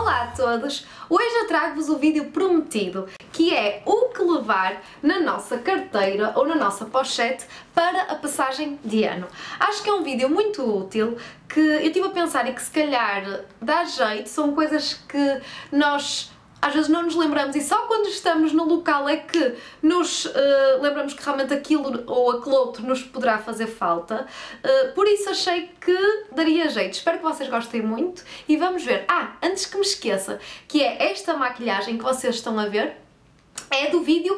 Olá a todos! Hoje eu trago-vos o vídeo prometido, que é o que levar na nossa carteira ou na nossa pochete para a passagem de ano. Acho que é um vídeo muito útil, que eu estive a pensar e que se calhar dá jeito, são coisas que nós às vezes não nos lembramos e só quando estamos no local é que nos lembramos que realmente aquilo ou aquele outro nos poderá fazer falta. Por isso achei que daria jeito. Espero que vocês gostem muito e vamos ver. Antes que me esqueça, que é esta maquilhagem que vocês estão a ver, é do vídeo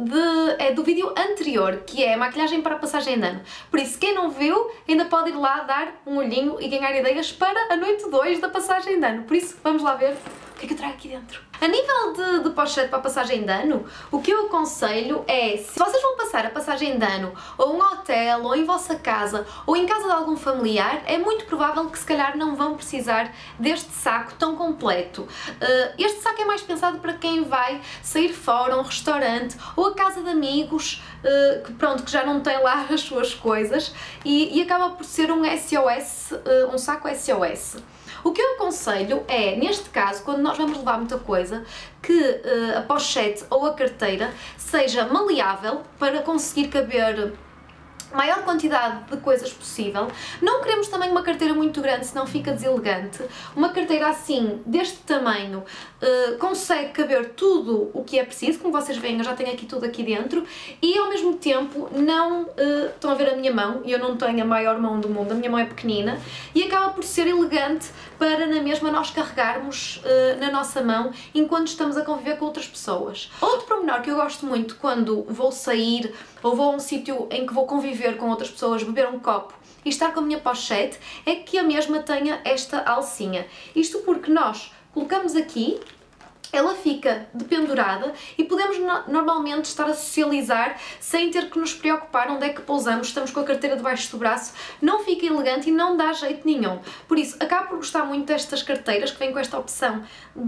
anterior, que é a maquilhagem para a passagem de ano. Por isso, quem não viu, ainda pode ir lá dar um olhinho e ganhar ideias para a noite 2 da passagem de ano. Por isso, vamos lá ver o que é que eu trago aqui dentro. A nível de pochete para a passagem de ano, o que eu aconselho é, se vocês vão passar a passagem de ano ou um hotel, ou em vossa casa, ou em casa de algum familiar, é muito provável que se calhar não vão precisar deste saco tão completo. Este saco é mais pensado para quem vai sair fora, a um restaurante, ou a casa de amigos, que já não tem lá as suas coisas, e acaba por ser um SOS, um saco SOS. O que eu aconselho é, neste caso, quando nós vamos levar muita coisa, que a pochete ou a carteira seja maleável para conseguir caber maior quantidade de coisas possível. Não queremos também uma carteira muito grande, senão fica deselegante. Uma carteira assim, deste tamanho, consegue caber tudo o que é preciso. Como vocês veem, eu já tenho aqui tudo aqui dentro e ao mesmo tempo não... estão a ver a minha mão, e eu não tenho a maior mão do mundo, a minha mão é pequenina, e acaba por ser elegante para na mesma nós carregarmos na nossa mão enquanto estamos a conviver com outras pessoas. Outro pormenor que eu gosto muito quando vou sair ou vou a um sítio em que vou conviver com outras pessoas, beber um copo e estar com a minha pochete, é que a mesma tenha esta alcinha. Isto porque nós colocamos aqui, ela fica dependurada e podemos normalmente estar a socializar sem ter que nos preocupar onde é que pousamos, estamos com a carteira debaixo do braço, não fica elegante e não dá jeito nenhum. Por isso, acabo por gostar muito destas carteiras que vêm com esta opção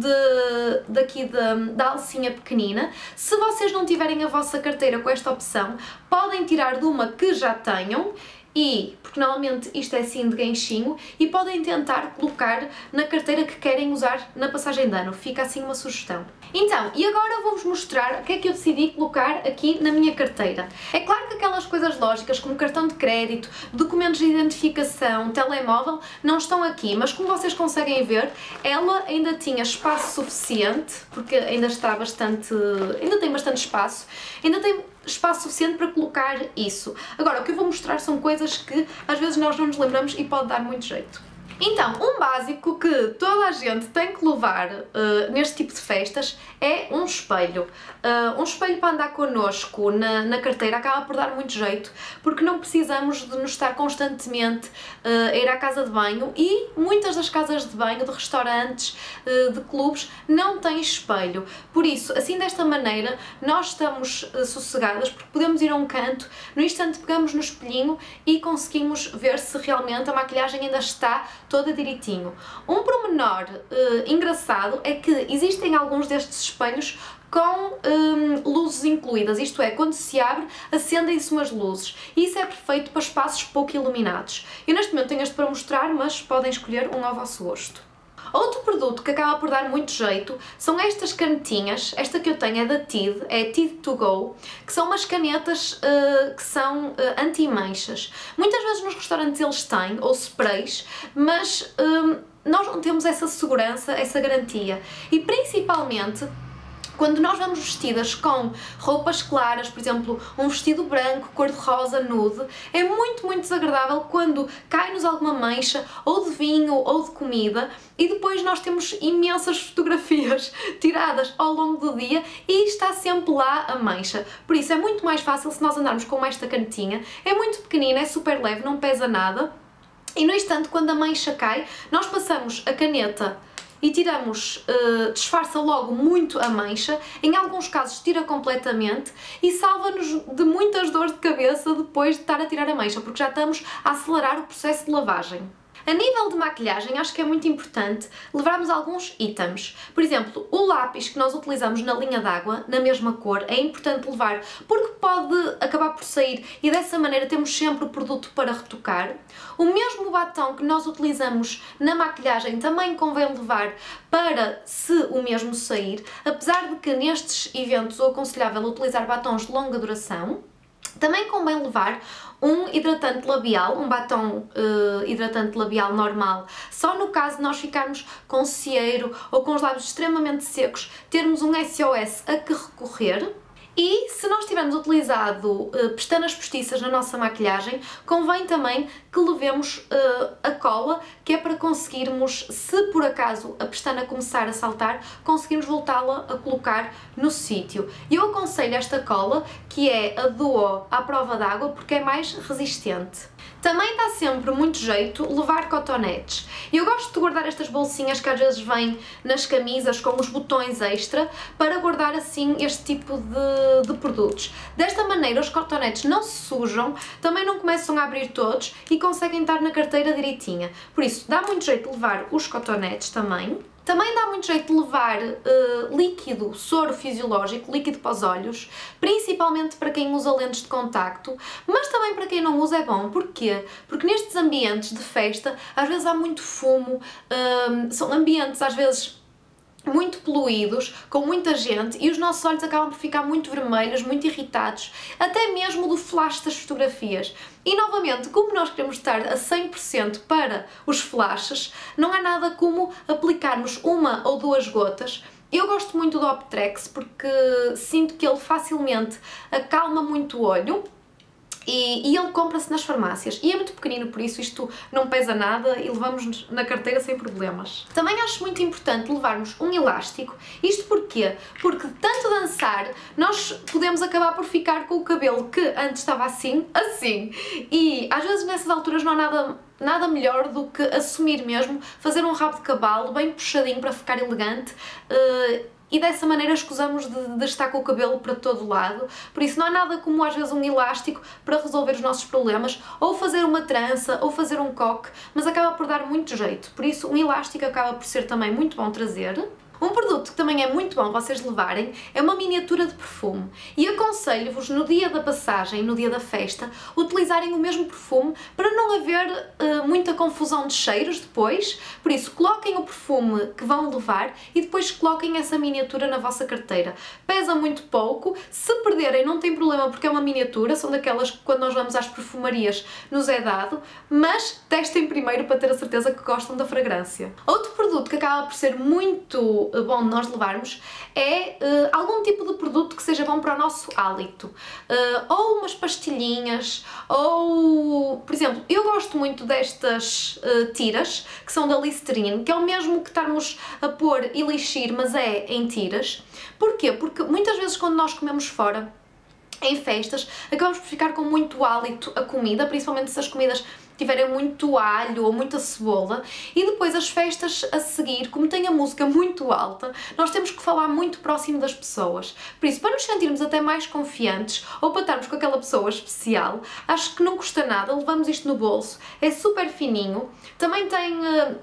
da alcinha pequenina. Se vocês não tiverem a vossa carteira com esta opção, podem tirar de uma que já tenham, porque normalmente isto é assim de ganchinho, e podem tentar colocar na carteira que querem usar na passagem de ano. Fica assim uma sugestão. Então, e agora vou-vos mostrar o que é que eu decidi colocar aqui na minha carteira. É claro que aquelas coisas lógicas como cartão de crédito, documentos de identificação, telemóvel, não estão aqui, mas como vocês conseguem ver, ela ainda tinha espaço suficiente, porque ainda tem bastante espaço, ainda tem espaço suficiente para colocar isso. Agora, o que eu vou mostrar são coisas que às vezes nós não nos lembramos e pode dar muito jeito. Então, um básico que toda a gente tem que levar neste tipo de festas é um espelho. Um espelho para andar connosco na carteira acaba por dar muito jeito, porque não precisamos de nos estar constantemente a ir à casa de banho, e muitas das casas de banho, de restaurantes, de clubes, não têm espelho. Por isso, assim desta maneira, nós estamos sossegadas, porque podemos ir a um canto, no instante pegamos no espelhinho e conseguimos ver se realmente a maquilhagem ainda está toda direitinho. Um pormenor engraçado é que existem alguns destes espelhos com luzes incluídas, isto é, quando se abre, acendem-se umas luzes, e isso é perfeito para espaços pouco iluminados. Eu neste momento tenho este para mostrar, mas podem escolher um ao vosso gosto. Outro produto que acaba por dar muito jeito são estas canetinhas. Esta que eu tenho é da Tide, é Tide to Go, que são umas canetas que são anti-manchas. Muitas vezes nos restaurantes eles têm, ou sprays, mas nós não temos essa segurança, essa garantia. E principalmente quando nós vamos vestidas com roupas claras, por exemplo, um vestido branco, cor-de-rosa, nude, é muito, muito desagradável quando cai-nos alguma mancha, ou de vinho, ou de comida, e depois nós temos imensas fotografias tiradas ao longo do dia e está sempre lá a mancha. Por isso é muito mais fácil se nós andarmos com esta canetinha. É muito pequenina, é super leve, não pesa nada, e no instante, quando a mancha cai, nós passamos a caneta e tiramos, disfarça logo muito a mancha, em alguns casos tira completamente e salva-nos de muitas dores de cabeça depois de estar a tirar a mancha, porque já estamos a acelerar o processo de lavagem. A nível de maquilhagem, acho que é muito importante levarmos alguns itens. Por exemplo, o lápis que nós utilizamos na linha d'água, na mesma cor, é importante levar porque pode acabar por sair e dessa maneira temos sempre o produto para retocar. O mesmo batom que nós utilizamos na maquilhagem também convém levar para se o mesmo sair, apesar de que nestes eventos é aconselhável utilizar batons de longa duração. Também convém levar um hidratante labial, um batom hidratante labial normal, só no caso de nós ficarmos com cieiro ou com os lábios extremamente secos, termos um SOS a que recorrer. E se nós tivermos utilizado pestanas postiças na nossa maquilhagem, convém também que levemos a cola, que é para conseguirmos, se por acaso a pestana começar a saltar, conseguirmos voltá-la a colocar no sítio. Eu aconselho esta cola, que é a Duo à prova d'água, porque é mais resistente. Também dá sempre muito jeito levar cotonetes. Eu gosto de guardar estas bolsinhas que às vezes vêm nas camisas com os botões extra para guardar assim este tipo de produtos. Desta maneira os cotonetes não se sujam, também não começam a abrir todos e conseguem estar na carteira direitinha. Por isso dá muito jeito de levar os cotonetes também. Também dá muito jeito de levar líquido, soro fisiológico, líquido para os olhos, principalmente para quem usa lentes de contacto, mas também para quem não usa é bom. Porquê? Porque nestes ambientes de festa, às vezes há muito fumo, são ambientes às vezes muito poluídos, com muita gente, e os nossos olhos acabam por ficar muito vermelhos, muito irritados, até mesmo do flash das fotografias. E novamente, como nós queremos estar a 100% para os flashes, não há nada como aplicarmos uma ou duas gotas. Eu gosto muito do Optrex porque sinto que ele facilmente acalma muito o olho. E ele compra-se nas farmácias e é muito pequenino, por isso isto não pesa nada e levamos na carteira sem problemas. Também acho muito importante levarmos um elástico. Isto porquê? Porque de tanto dançar nós podemos acabar por ficar com o cabelo que antes estava assim, e às vezes nessas alturas não há nada melhor do que assumir mesmo, fazer um rabo de cavalo bem puxadinho para ficar elegante, e dessa maneira escusamos de estar com o cabelo para todo lado. Por isso não há nada como às vezes um elástico para resolver os nossos problemas, ou fazer uma trança, ou fazer um coque, mas acaba por dar muito jeito. Por isso um elástico acaba por ser também muito bom trazer. Um produto que também é muito bom vocês levarem é uma miniatura de perfume e aconselho-vos no dia da passagem, no dia da festa, utilizarem o mesmo perfume para não haver muita confusão de cheiros depois. Por isso, coloquem o perfume que vão levar e depois coloquem essa miniatura na vossa carteira. Pesa muito pouco, se perderem não tem problema porque é uma miniatura, são daquelas que quando nós vamos às perfumarias nos é dado, mas testem primeiro para ter a certeza que gostam da fragrância. Outro produto que acaba por ser muito bom de nós levarmos é algum tipo de produto que seja bom para o nosso hálito, ou umas pastilhinhas, ou, por exemplo, eu gosto muito destas tiras, que são da Listerine, que é o mesmo que estarmos a pôr Elixir, mas é em tiras. Porquê? Porque muitas vezes quando nós comemos fora, em festas, acabamos por ficar com muito hálito a comida, principalmente se as comidas tiverem muito alho ou muita cebola, e depois as festas a seguir, como tem a música muito alta, nós temos que falar muito próximo das pessoas. Por isso, para nos sentirmos até mais confiantes ou para estarmos com aquela pessoa especial, acho que não custa nada, levamos isto no bolso, é super fininho, também tem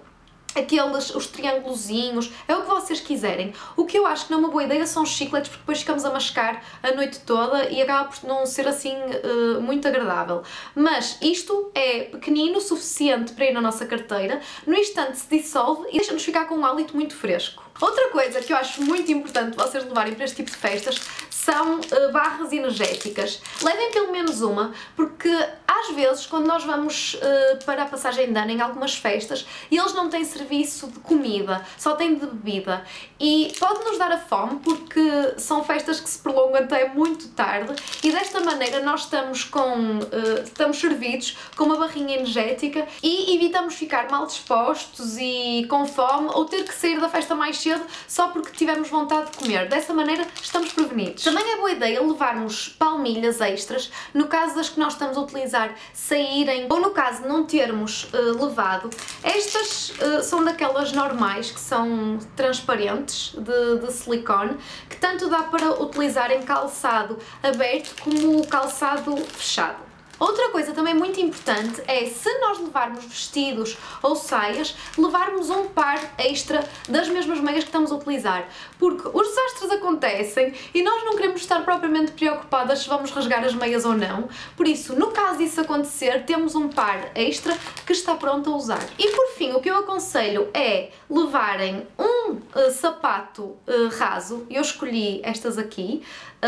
os triângulozinhos, é o que vocês quiserem. O que eu acho que não é uma boa ideia são os chicletes, porque depois ficamos a mascar a noite toda e acaba por não ser assim muito agradável. Mas isto é pequenino o suficiente para ir na nossa carteira, no instante se dissolve e deixa-nos ficar com um hálito muito fresco. Outra coisa que eu acho muito importante vocês levarem para este tipo de festas são barras energéticas. Levem pelo menos uma, porque às vezes quando nós vamos para a passagem de ano em algumas festas, eles não têm serviço de comida, só têm de bebida. E pode nos dar a fome, porque são festas que se prolongam até muito tarde, e desta maneira nós estamos servidos com uma barrinha energética e evitamos ficar mal dispostos e com fome, ou ter que sair da festa mais cedo só porque tivemos vontade de comer. Dessa maneira estamos prevenidos. Também é boa ideia levarmos palmilhas extras, no caso das que nós estamos a utilizar saírem, ou no caso de não termos levado. Estas são daquelas normais que são transparentes, de silicone, que tanto dá para utilizar em calçado aberto como calçado fechado. Outra coisa também muito importante é, se nós levarmos vestidos ou saias, levarmos um par extra das mesmas meias que estamos a utilizar, porque os desastres acontecem e nós não queremos estar propriamente preocupadas se vamos rasgar as meias ou não, por isso, no caso disso acontecer, temos um par extra que está pronto a usar. E por fim, o que eu aconselho é levarem um sapato raso, eu escolhi estas aqui,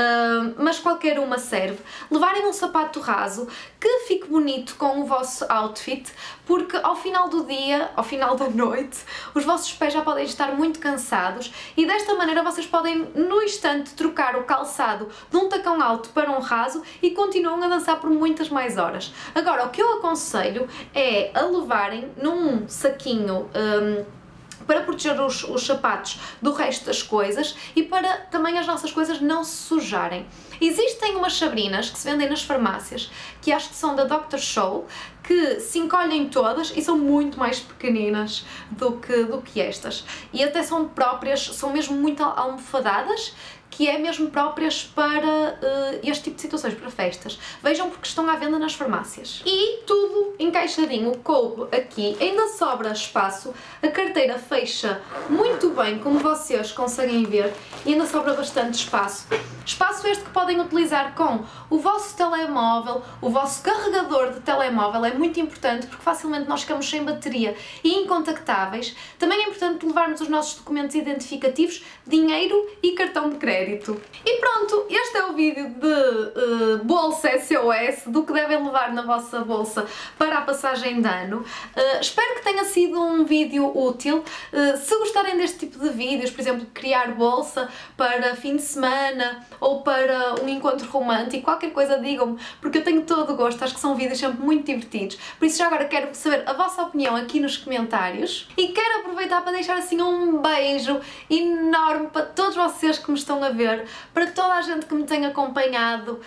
mas qualquer uma serve, levarem um sapato raso que fique bonito com o vosso outfit, porque ao final do dia, ao final da noite, os vossos pés já podem estar muito cansados e desta maneira vocês podem no instante trocar o calçado de um tacão alto para um raso e continuam a dançar por muitas mais horas. Agora, o que eu aconselho é a levarem num saquinho para proteger os sapatos do resto das coisas e para também as nossas coisas não se sujarem. Existem umas sabrinas que se vendem nas farmácias, que acho que são da Dr. Scholl, que se encolhem todas e são muito mais pequeninas do que estas. E até são próprias, são mesmo muito almofadadas, que é mesmo próprias para este tipo de situações, para festas. Vejam porque estão à venda nas farmácias. E tudo encaixadinho, coube aqui, ainda sobra espaço, a carteira fecha muito bem, como vocês conseguem ver, e ainda sobra bastante espaço. Espaço este que podem utilizar com o vosso telemóvel, o vosso carregador de telemóvel é muito importante porque facilmente nós ficamos sem bateria e incontactáveis. Também é importante levarmos os nossos documentos identificativos, dinheiro e cartão de crédito. E pronto, este é o vídeo de bolsa SOS, do que devem levar na vossa bolsa para a passagem de ano. Espero que tenha sido um vídeo útil. Se gostarem deste tipo de vídeos, por exemplo, criar bolsa para fim de semana ou para um encontro romântico, qualquer coisa digam-me, porque eu tenho todo o gosto, acho que são vídeos sempre muito divertidos. Por isso já agora quero saber a vossa opinião aqui nos comentários e quero aproveitar para deixar assim um beijo enorme para todos vocês que me estão a ver, para toda a gente que me tem acompanhado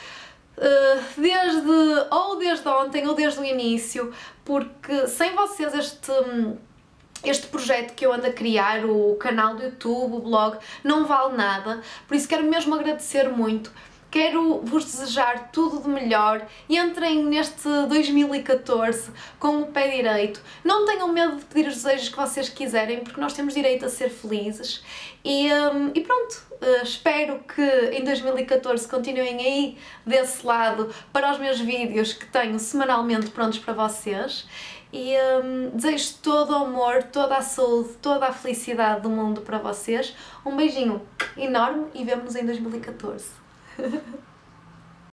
desde ontem ou desde o início, porque sem vocês este projeto que eu ando a criar, o canal do YouTube, o blog, não vale nada, por isso quero mesmo agradecer muito. Quero vos desejar tudo de melhor e entrem neste 2014 com o pé direito. Não tenham medo de pedir os desejos que vocês quiserem, porque nós temos direito a ser felizes. E pronto, espero que em 2014 continuem aí desse lado para os meus vídeos que tenho semanalmente prontos para vocês. E desejo todo o amor, toda a saúde, toda a felicidade do mundo para vocês. Um beijinho enorme e vemo-nos em 2014.